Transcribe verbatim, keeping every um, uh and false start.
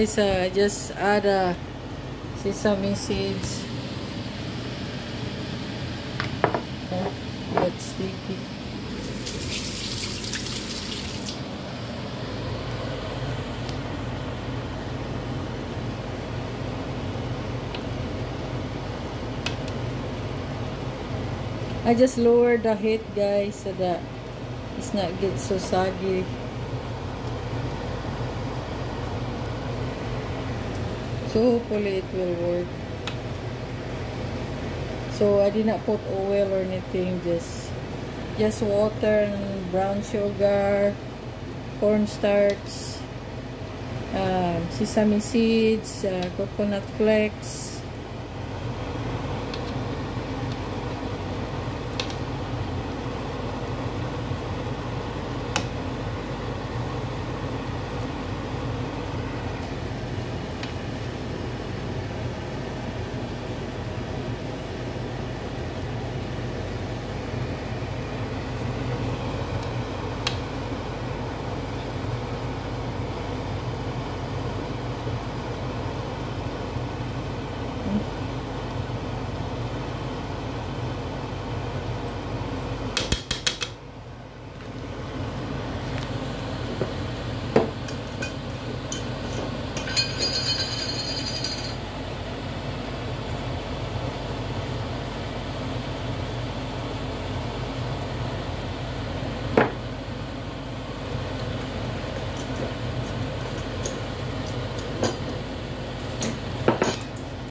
Guys, uh, just add uh, sesame seeds. Oh, that's sticky. I just lowered the heat, guys, so that it's not get so soggy. So hopefully it will work. So I did not put oil or anything, just just water and brown sugar, cornstarch, um, sesame seeds, uh, coconut flakes,